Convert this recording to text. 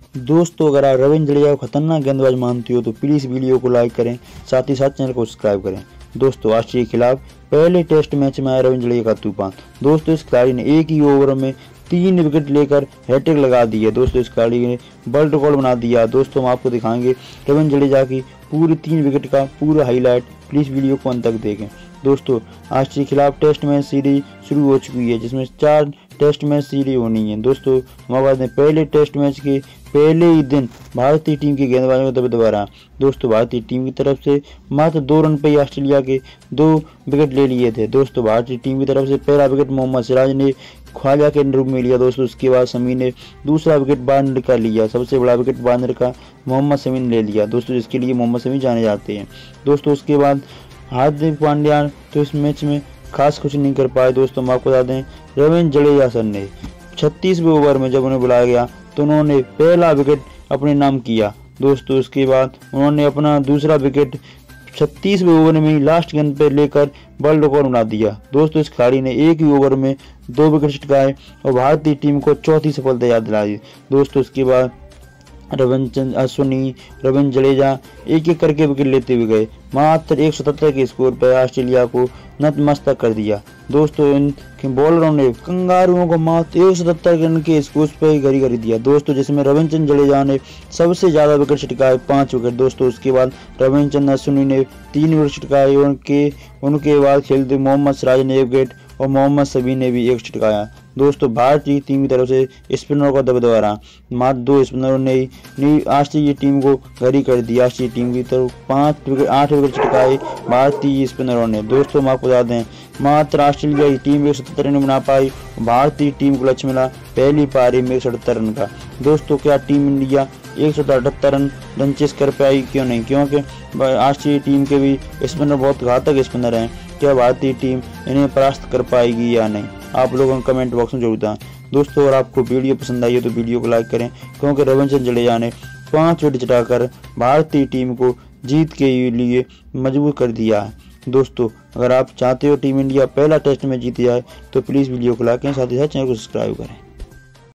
दोस्तों अगर आप रविंद्र जडेजा को खतरनाक गेंदबाज मानते हो तो प्लीज़ वीडियो को लाइक करें, साथ ही साथ चैनल को सब्सक्राइब करें। दोस्तों ऑस्ट्रेलिया के खिलाफ पहले टेस्ट मैच में आया रविंद्र जडेजा का तूफान। दोस्तों इस खिलाड़ी ने एक ही ओवर में 3 विकेट लेकर हैट्रिक लगा दी है। दोस्तों इस खिलाड़ी ने वर्ल्ड रिकॉर्ड बना दिया। दोस्तों हम आपको दिखाएंगे रविंद्र जडेजा की पूरी 3 विकेट का पूरा हाईलाइट, प्लीज़ वीडियो को अंत तक देखें। दोस्तों ऑस्ट्रेलिया के खिलाफ टेस्ट मैच सीरीज शुरू हो चुकी है, जिसमें 4 टेस्ट मैच सीरीज होनी है। दोस्तों हमारे पास में पहले टेस्ट मैच के पहले ही दिन भारतीय टीम के गेंदबाजों का दबदबा रहा। दोस्तों भारतीय टीम की तरफ से मात्र 2 रन पे ही ऑस्ट्रेलिया के 2 विकेट ले लिए थे। दोस्तों भारतीय टीम की तरफ से पहला विकेट मोहम्मद सिराज ने ख्वाजा के रूप में लिया। दोस्तों उसके बाद शमी ने दूसरा विकेट वार्नर का लिया। सबसे बड़ा विकेट वार्नर का मोहम्मद शमी ने ले लिया। दोस्तों जिसके लिए मोहम्मद शमी जाने जाते हैं। दोस्तों उसके बाद हार्दिक पांड्या तो इस मैच में खास कुछ नहीं कर पाए। दोस्तों हम आपको बता दें रविंद्र जडेजा सर ने 36वें ओवर में जब उन्हें बुलाया गया तो उन्होंने पहला विकेट अपने नाम किया। दोस्तों उसके बाद उन्होंने अपना दूसरा विकेट 36वें ओवर में ही लास्ट गेंद पर लेकर वर्ल्ड रिकॉर्ड बना दिया। दोस्तों इस खिलाड़ी ने एक ही ओवर में 2 विकेट छिटकाए और भारतीय टीम को चौथी सफलता याद दिलाई। दोस्तों उसके बाद रविचंद्रन अश्विन, रविंद्र जडेजा एक एक करके विकेट लेते हुए गए। मात्र 177 के स्कोर पर ऑस्ट्रेलिया को नतमस्तक कर दिया। दोस्तों इन बॉलरों ने कंगारुओं को मात्र 177 रन के स्कोर पर ही घरी दिया। दोस्तों जिसमें रविचंद्रन जडेजा ने सबसे ज्यादा विकेट छिटकाए, 5 विकेट। दोस्तों उसके बाद रविचंद्रन अश्विन ने 3 विकेट छिटकाए। उनके बाद खेलते मोहम्मद सिराज ने 1 विकेट और मोहम्मद शमी ने भी 1 छिटकाया। दोस्तों भारतीय टीम की तरफ से स्पिनरों का दबदबा रहा। मात्र 2 स्पिनरों ने ऑस्ट्रेलिया टीम को घरी कर दिया। ऑस्ट्रेलिया टीम की तरफ 8 विकेट छिटकाए भारतीय स्पिनरों ने। दोस्तों हम आपको बता दें मात्र ऑस्ट्रेलिया की टीम 177 रन बना पाई। भारतीय टीम को लक्ष्य मिला पहली पारी में 178 रन का। दोस्तों क्या टीम इंडिया 178 रन चेस कर पाई? क्यों नहीं, क्योंकि ऑस्ट्रेलिया टीम के भी स्पिनर बहुत घातक स्पिनर हैं। क्या भारतीय टीम इन्हें परास्त कर पाएगी या नहीं? आप लोगों को कमेंट बॉक्स में जरूर बताएं। दोस्तों अगर आपको वीडियो पसंद आई है तो वीडियो को लाइक करें, क्योंकि रविचंद्रन जडेजा ने 5 विकेट चढ़ाकर भारतीय टीम को जीत के लिए मजबूर कर दिया है। दोस्तों अगर आप चाहते हो टीम इंडिया पहला टेस्ट में जीत जाए तो प्लीज़ वीडियो को लाइक करें, साथ ही साथ चैनल को सब्सक्राइब करें।